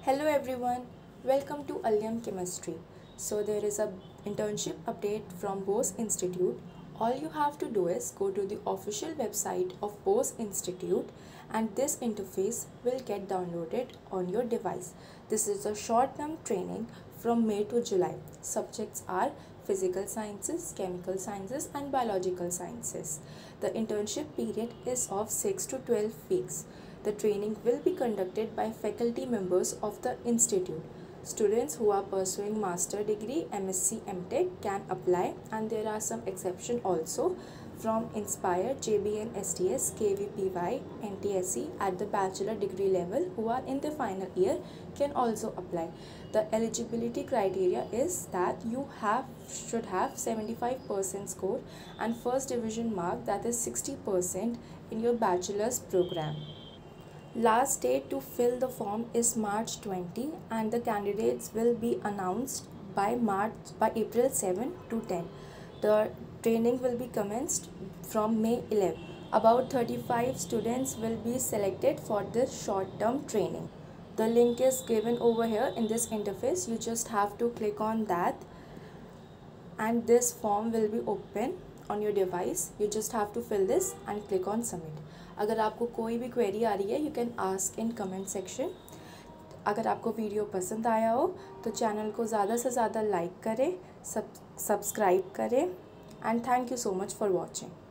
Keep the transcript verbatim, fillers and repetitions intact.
Hello everyone, welcome to Alyam Chemistry. So there is a internship update from Bose Institute. All you have to do is go to the official website of Bose Institute and this interface will get downloaded on your device. This is a short-term training from May to July. Subjects are physical sciences, chemical sciences and biological sciences. The internship period is of six to twelve weeks. The training will be conducted by faculty members of the institute. Students who are pursuing master degree, M S c M tech can apply, and there are some exceptions also from Inspire, J B N S T S, K V P Y, N T S C at the bachelor degree level who are in the final year can also apply. The eligibility criteria is that you have should have seventy-five percent score and first division mark, that is sixty percent in your bachelor's program. Last date to fill the form is March twentieth and the candidates will be announced by March by April seventh to tenth. The training will be commenced from May eleventh. About thirty-five students will be selected for this short-term training. The link is given over here in this interface. You just have to click on that and this form will be open on your device. You just have to fill this and click on submit. अगर आपको कोई भी query आ रही है, you can ask in comment section. अगर आपको video पसंद आया हो तो चैनल को ज़्यादा से ज़्यादा लाइक करें, सब सब्सक्राइब करें and thank you so much for watching.